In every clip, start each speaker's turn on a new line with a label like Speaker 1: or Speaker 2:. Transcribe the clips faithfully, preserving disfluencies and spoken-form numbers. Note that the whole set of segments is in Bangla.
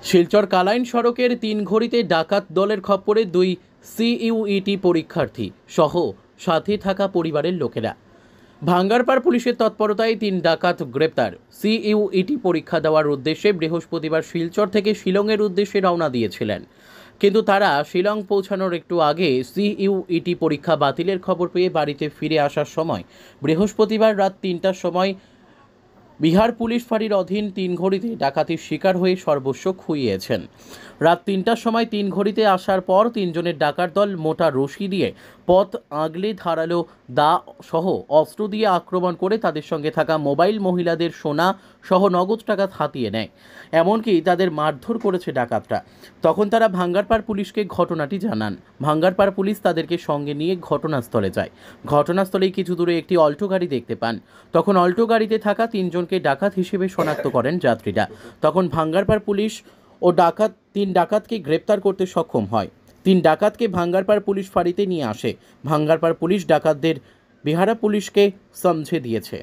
Speaker 1: শিলচর কালাইন সড়কের তিন ঘড়িতে ডাকাত দলের খপ্পরে দুই সিইউইটি পরীক্ষার্থী সহ সাথে থাকা পরিবারের লোকেরা। ভাঙ্গারপাড় পুলিশের তৎপরতায় তিন ডাকাত গ্রেপ্তার। সিইউইটি পরীক্ষা দেওয়ার উদ্দেশ্যে বৃহস্পতিবার শিলচর থেকে শিলংয়ের উদ্দেশ্যে রওনা দিয়েছিলেন, কিন্তু তারা শিলং পৌঁছানোর একটু আগে সিইউইটি পরীক্ষা বাতিলের খবর পেয়ে বাড়িতে ফিরে আসার সময় বৃহস্পতিবার রাত তিনটার সময় বিহার পুলিশ ফাঁড়ির অধীন তিন ঘড়িতে ডাকাতির শিকার হয়ে সর্বস্ব খুইয়েছেন। রাত তিনটার সময় তিন ঘড়িতে আসার পর তিনজনের ডাকাত দল মোটা রশি দিয়ে পথ আগলে ধারালো দা সহ অস্ত্র দিয়ে আক্রমণ করে তাদের সঙ্গে থাকা মোবাইল, মহিলাদের সোনা সহ নগদ টাকা হাতিয়ে নেয়। এমনকি তাদের মারধর করেছে ডাকাতরা। তখন তারা ভাঙ্গারপাড় পুলিশকে ঘটনাটি জানান। ভাঙ্গারপাড় পুলিশ তাদেরকে সঙ্গে নিয়ে ঘটনাস্থলে যায়। ঘটনাস্থলেই কিছু দূরে একটি অল্টো গাড়ি দেখতে পান। তখন অল্টো গাড়িতে থাকা তিনজনকে ডাকাত হিসেবে শনাক্ত করেন যাত্রীরা। তখন ভাঙ্গারপাড় পুলিশ ও ডাকাত তিন ডাকাতকে গ্রেপ্তার করতে সক্ষম হয়। তিন ডাকাতকে ভাঙ্গারপাড় পুলিশ ফাঁড়িতে নিয়ে আসে। ভাঙ্গারপাড় পুলিশ ডাকাতদের বিহারা পুলিশকে সমঝে দিয়েছে।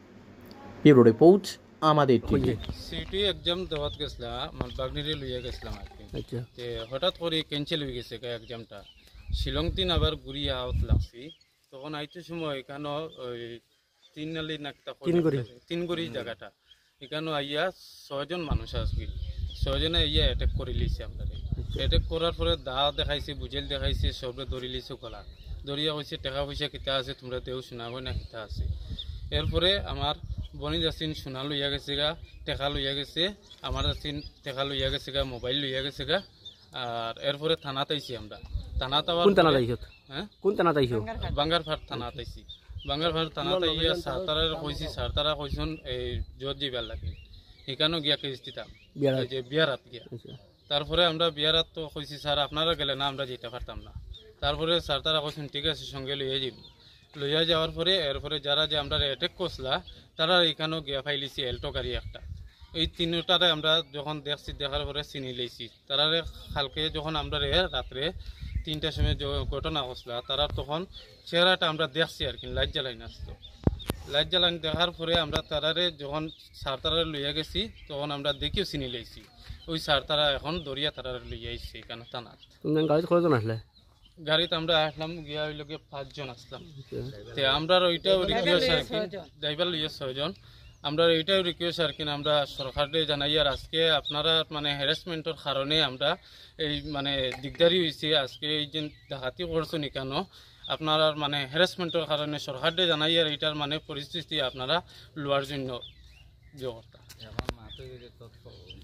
Speaker 1: ব্যুরো রিপোর্ট আমাদের টিভি।
Speaker 2: সিটি এক্সাম দেওয়াত গেছিলাম, আমার বাগনিরে লইয়া গেছিলাম আর কি।
Speaker 3: আচ্ছা,
Speaker 2: তে হঠাৎ করে ক্যান্সেল হয়ে গেছে এক্সামটা। শিলং তিন আবার ঘুরিয়ে আউট লাগছি। তখন আইতে সময় এখানে ওই তিন নালি নাকটা তিন গড়ি জায়গাটা এখানে আইয়া ছয়জন মানুষ আসবে। ছয়জনে ইয়া অ্যাটাক করে লিছে আমরা। অ্যাটাক করার পরে দা দেখাইছে, বুঝেল দেখাইছে, সবরে ধরে লিছে গলা ধরিয়া কইছে টাকা পয়সা কিতা আছে তোমরা দেও শোনাবো না কিতা আছে। এরপরে আমার বনি যাচ্ছেন সোনা লইয়া গেছে গা, টেকা লইয়া গেছে, আমার যাচ্ছেন টেকা লইয়া গেছে গা, মোবাইল লইয়া গেছে গা। আর এরপরে থানাতে আইছি আমরা। থানাতে আবার
Speaker 3: কোন থানা যাইছো?
Speaker 2: হ্যাঁ,
Speaker 3: কোন থানা যাইছো?
Speaker 2: বাঙ্গারপাড় থানাতে আইছি। বাঙ্গারপাড় থানাতে ইয়া সারতারা কইছি, সারতারা কইছন এই জোর যাইবার লাগে। এখানেও গিয়া কেস দিতাম যে বিয়ারাত গিয়া। তারপরে আমরা বিয়ারাত তো কইছি স্যার আপনারা গেলে না, আমরা যেতে পারতাম না। তারপরে স্যার তারা কইছেন ঠিক আছে সঙ্গে লইয়া যাইব। লইয়া যাওয়ার পরে এরপরে যারা যে আমরা অ্যাটেক করছিলা তারা এখানেও গিয়া ফাইলিছি এল্টো গাড়ি একটা। এই তিনটারে আমরা যখন দেখছি, দেখার পরে চিনি লইছি। তারারে কালকে যখন আমরা রাত্রে তিনটার সময় ঘটনা করছিলা তারা তখন চেহারাটা আমরা দেখছি আর কি, লাইট জ্বালাইন আসতো। লাইট জ্বালাইন দেখার পরে আমরা তারারে যখন সার তারা লইয়া গেছি তখন আমরা দেখিও চিনি লইছি। ওই সার তারা এখন দরিয়া তারা লইয়া আইছে এখানে থানা।
Speaker 3: গাড়িতে কয়জন আসলে?
Speaker 2: গাড়িতে আমরা আসলাম গিয়া ওই লোকে পাঁচজন আসলাম। তে আমরা ওইটাও রিকোয়েস্ট আর কি, ড্রাইভার লইয়া ছয়জন। আমরা এইটাও রিকোয়েস্ট আর কি, আমরা সরকারে জানাই আর আজকে আপনারা মানে হ্যারাসমেন্টের কারণে আমরা এই মানে দিকদারি হয়েছে। আজকে এই যে ডাকাতি করছেন কেন আপনারা মানে হ্যারাসমেন্টের কারণে সরকারে জানাই আর এইটার মানে পরিস্থিতি আপনারা লোয়ার জন্য জগতা।